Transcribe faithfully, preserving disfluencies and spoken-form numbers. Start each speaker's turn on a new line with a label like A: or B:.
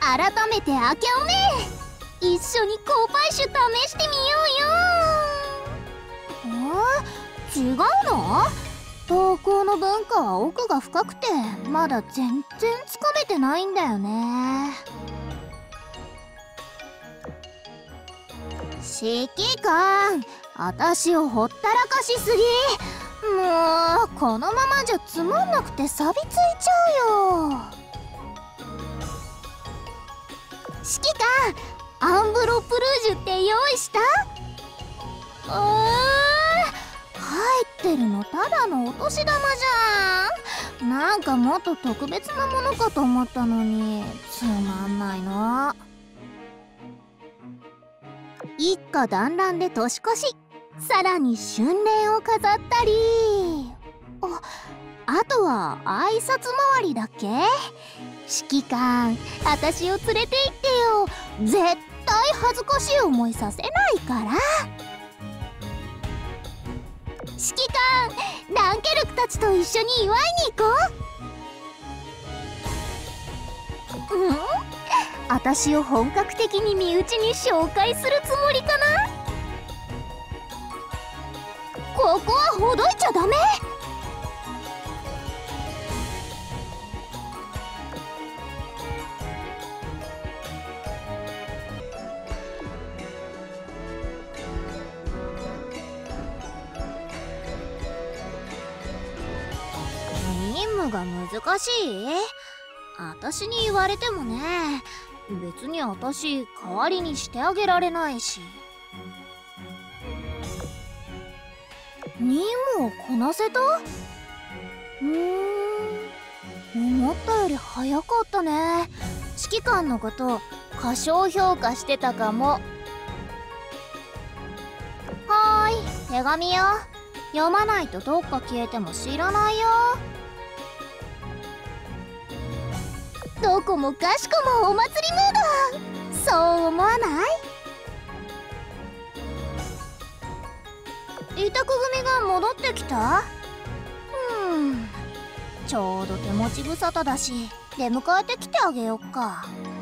A: 改めて明けおめ、一緒にコーパイシュ試してみようよ。え、違うの？投稿の文化は奥が深くてまだ全然つかめてないんだよね。指揮官、私をほったらかしすぎ。もうこのままじゃつまんなくて錆びついちゃうよ。指揮官、アンブロップルージュって用意した？うー入ってるのただのお年玉じゃん。なんかもっと特別なものかと思ったのにつまんないの。一家団らんで年越し、さらに春聯を飾ったり、あ、あとは挨拶回りだっけ？指揮官、私を連れて行ってよ。絶対恥ずかしい思いさせないから。指揮官、ランケルクたちと一緒に祝いに行こう。うん？私を本格的に身内に紹介するつもりかな？ここはほどいちゃダメ。任務が難しい？私に言われてもね。別に私代わりにしてあげられないし。任務をこなせた？うーん、思ったより早かったね。指揮官のこと過小評価してたかも。はーい、手紙よ。読まないとどっか消えても知らないよ。どこもかしこもお祭りムード。そう思わない？委託組が戻ってきた？うん、ちょうど手持ち無沙汰だし出迎えてきてあげよっか。